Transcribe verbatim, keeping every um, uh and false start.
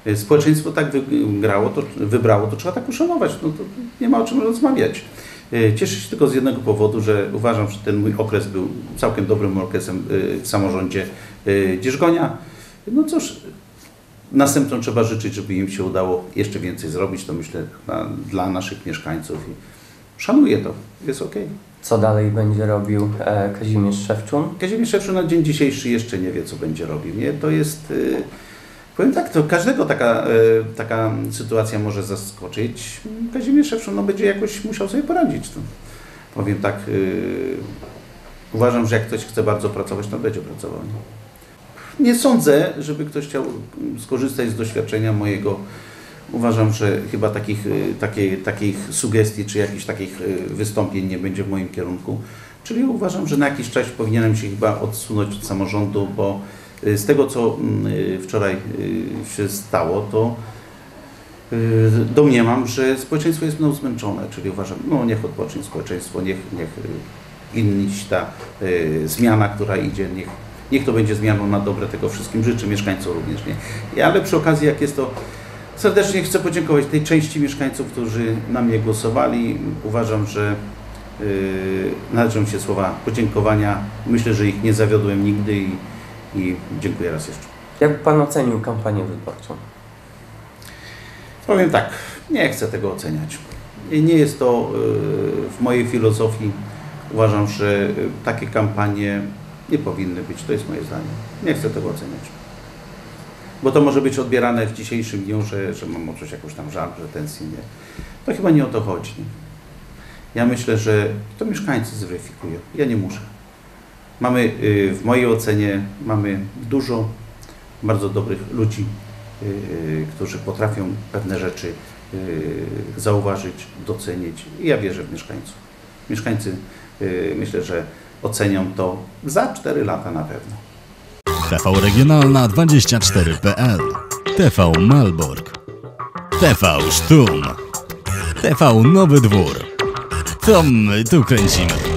Społeczeństwo tak wygrało, to, wybrało, to trzeba tak uszanować, no to nie ma o czym rozmawiać. Cieszę się tylko z jednego powodu, że uważam, że ten mój okres był całkiem dobrym okresem w samorządzie Dzierżgonia. No cóż, następną trzeba życzyć, żeby im się udało jeszcze więcej zrobić, to myślę dla, dla naszych mieszkańców i szanuję to, jest ok. Co dalej będzie robił e, Kazimierz Szewczun? Kazimierz Szewczun na dzień dzisiejszy jeszcze nie wie, co będzie robił. Nie? To jest, y, powiem tak, to każdego taka, y, taka sytuacja może zaskoczyć. Kazimierz Szewczun no, będzie jakoś musiał sobie poradzić. To, powiem tak, y, uważam, że jak ktoś chce bardzo pracować, to będzie pracował. Nie? Nie sądzę, żeby ktoś chciał skorzystać z doświadczenia mojego. Uważam, że chyba takich, takiej, takich sugestii czy jakichś takich wystąpień nie będzie w moim kierunku. Czyli uważam, że na jakiś czas powinienem się chyba odsunąć od samorządu, bo z tego, co wczoraj się stało, to domniemam, że społeczeństwo jest mną zmęczone. Czyli uważam, no niech odpocznie społeczeństwo, niech, niech inniś ta zmiana, która idzie, niech, niech to będzie zmianą na dobre, tego wszystkim życzę, mieszkańcom również nie. Ale przy okazji, jak jest to, serdecznie chcę podziękować tej części mieszkańców, którzy na mnie głosowali. Uważam, że yy, należą się słowa podziękowania. Myślę, że ich nie zawiodłem nigdy i, i dziękuję raz jeszcze. Jak Pan ocenił kampanię wyborczą? Powiem tak, nie chcę tego oceniać. Nie jest to yy, w mojej filozofii. Uważam, że takie kampanie nie powinny być. To jest moje zdanie. Nie chcę tego oceniać. Bo to może być odbierane w dzisiejszym dniu, że, że mam o coś jakąś tam żal, pretensji. Nie. To chyba nie o to chodzi. Nie? Ja myślę, że to mieszkańcy zweryfikują. Ja nie muszę. Mamy, w mojej ocenie, mamy dużo bardzo dobrych ludzi, którzy potrafią pewne rzeczy zauważyć, docenić. I ja wierzę w mieszkańców. Mieszkańcy, myślę, że ocenią to za cztery lata na pewno. T V Regionalna dwadzieścia cztery kropka p l, T V Malbork, T V Sztum, T V Nowy Dwór. To my tu kręcimy.